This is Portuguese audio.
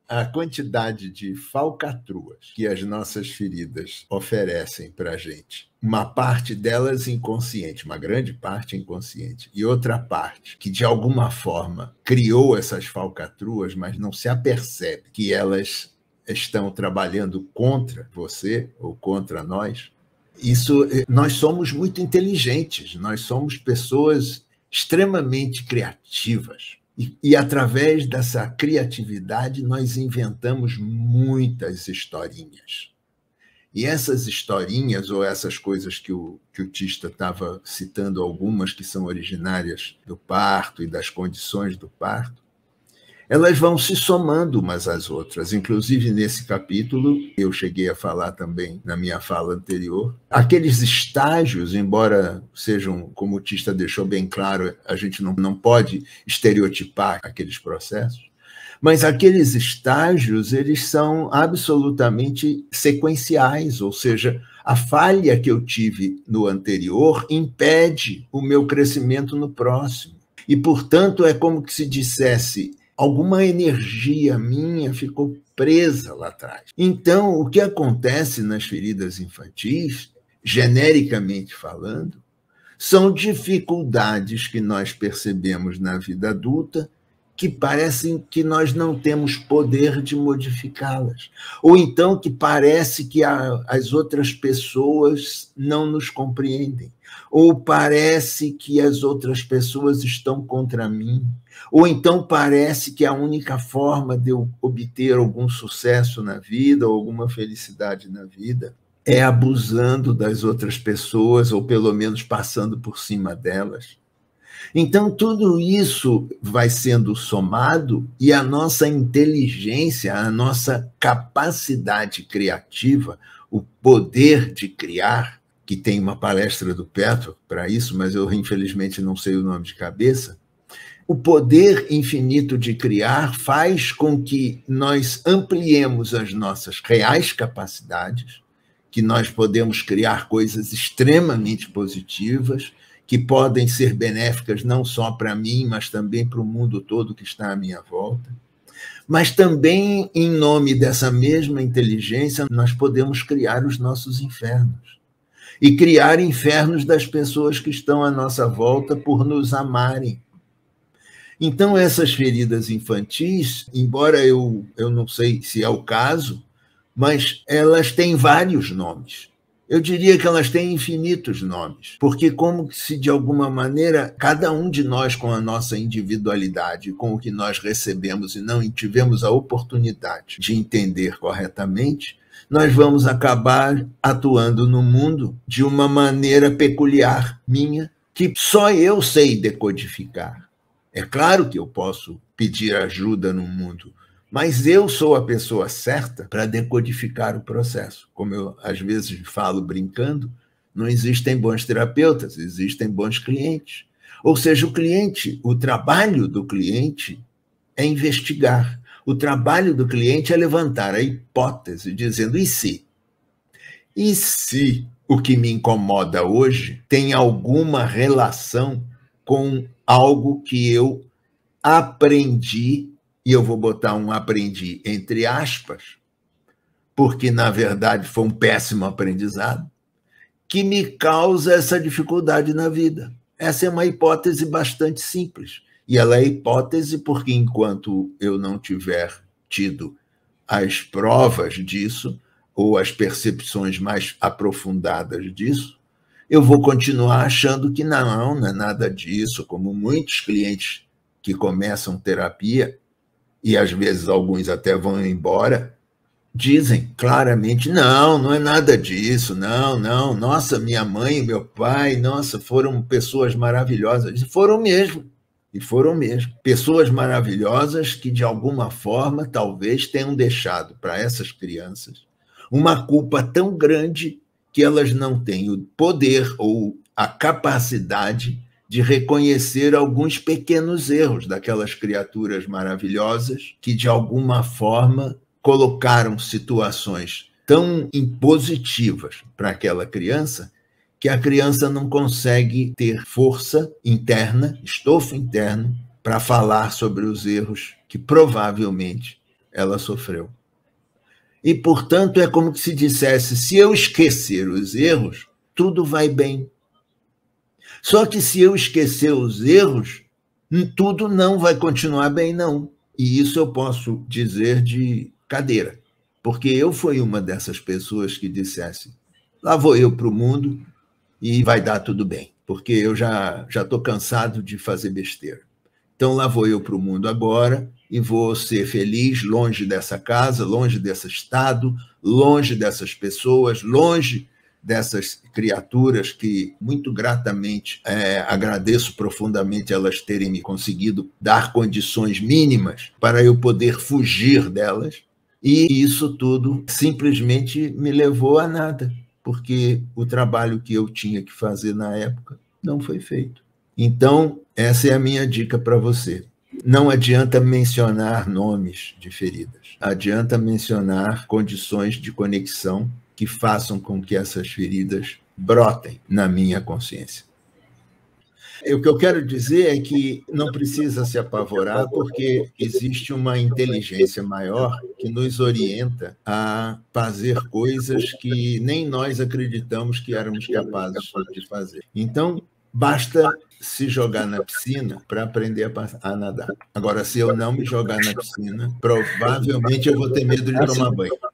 A quantidade de falcatruas que as nossas feridas oferecem para a gente, uma parte delas inconsciente, uma grande parte inconsciente, e outra parte que, de alguma forma, criou essas falcatruas, mas não se apercebe que elas estão trabalhando contra você ou contra nós. Nós somos muito inteligentes, nós somos pessoas extremamente criativas. E através dessa criatividade, nós inventamos muitas historinhas. E essas historinhas, ou essas coisas que o Tista estava citando, algumas que são originárias do parto e das condições do parto, elas vão se somando umas às outras. Inclusive, nesse capítulo, eu cheguei a falar também na minha fala anterior, aqueles estágios, embora sejam, como o Tista deixou bem claro, a gente não pode estereotipar aqueles processos, mas aqueles estágios, eles são absolutamente sequenciais, ou seja, a falha que eu tive no anterior impede o meu crescimento no próximo. E, portanto, é como que se dissesse: alguma energia minha ficou presa lá atrás. Então, o que acontece nas feridas infantis, genericamente falando, são dificuldades que nós percebemos na vida adulta que parecem que nós não temos poder de modificá-las. Ou então que parece que as outras pessoas não nos compreendem. Ou parece que as outras pessoas estão contra mim. Ou então parece que a única forma de eu obter algum sucesso na vida, ou alguma felicidade na vida, é abusando das outras pessoas, ou pelo menos passando por cima delas. Então, tudo isso vai sendo somado e a nossa inteligência, a nossa capacidade criativa, o poder de criar, que tem uma palestra do Petro para isso, mas eu, infelizmente, não sei o nome de cabeça, o poder infinito de criar faz com que nós ampliemos as nossas reais capacidades, que nós podemos criar coisas extremamente positivas, que podem ser benéficas não só para mim, mas também para o mundo todo que está à minha volta. Mas também, em nome dessa mesma inteligência, nós podemos criar os nossos infernos. E criar infernos das pessoas que estão à nossa volta por nos amarem. Então, essas feridas infantis, embora eu não sei se é o caso, mas elas têm vários nomes. Eu diria que elas têm infinitos nomes, porque como se, de alguma maneira, cada um de nós, com a nossa individualidade, com o que nós recebemos e não tivemos a oportunidade de entender corretamente, nós vamos acabar atuando no mundo de uma maneira peculiar minha, que só eu sei decodificar. É claro que eu posso pedir ajuda no mundo, mas eu sou a pessoa certa para decodificar o processo. Como eu, às vezes, falo brincando, não existem bons terapeutas, existem bons clientes. Ou seja, o trabalho do cliente é investigar. O trabalho do cliente é levantar a hipótese, dizendo: e se? E se o que me incomoda hoje tem alguma relação com algo que eu aprendi, e eu vou botar um aprendi entre aspas, porque, na verdade, foi um péssimo aprendizado, que me causa essa dificuldade na vida. Essa é uma hipótese bastante simples. E ela é hipótese porque, enquanto eu não tiver tido as provas disso, ou as percepções mais aprofundadas disso, eu vou continuar achando que não é nada disso, como muitos clientes que começam terapia, e às vezes alguns até vão embora, dizem claramente: não é nada disso, não, nossa, minha mãe e meu pai, nossa, foram pessoas maravilhosas. E foram mesmo. Pessoas maravilhosas que, de alguma forma, talvez tenham deixado para essas crianças uma culpa tão grande que elas não têm o poder ou a capacidade de reconhecer alguns pequenos erros daquelas criaturas maravilhosas que, de alguma forma, colocaram situações tão impositivas para aquela criança que a criança não consegue ter força interna, estofo interno, para falar sobre os erros que provavelmente ela sofreu. E, portanto, é como se dissesse, se eu esquecer os erros, tudo vai bem. Só que se eu esquecer os erros, tudo não vai continuar bem, não. E isso eu posso dizer de cadeira, porque eu fui uma dessas pessoas que dissesse, lá vou eu para o mundo e vai dar tudo bem, porque eu já estou cansado de fazer besteira. Então, lá vou eu para o mundo agora e vou ser feliz longe dessa casa, longe desse estado, longe dessas pessoas, longe dessas criaturas que, muito gratamente, agradeço profundamente elas terem me conseguido dar condições mínimas para eu poder fugir delas. E isso tudo simplesmente me levou a nada, porque o trabalho que eu tinha que fazer na época não foi feito. Então, essa é a minha dica para você. Não adianta mencionar nomes de feridas, adianta mencionar condições de conexão que façam com que essas feridas brotem na minha consciência. O que eu quero dizer é que não precisa se apavorar, porque existe uma inteligência maior que nos orienta a fazer coisas que nem nós acreditamos que éramos capazes de fazer. Então, basta se jogar na piscina para aprender a nadar. Agora, se eu não me jogar na piscina, provavelmente eu vou ter medo de tomar banho.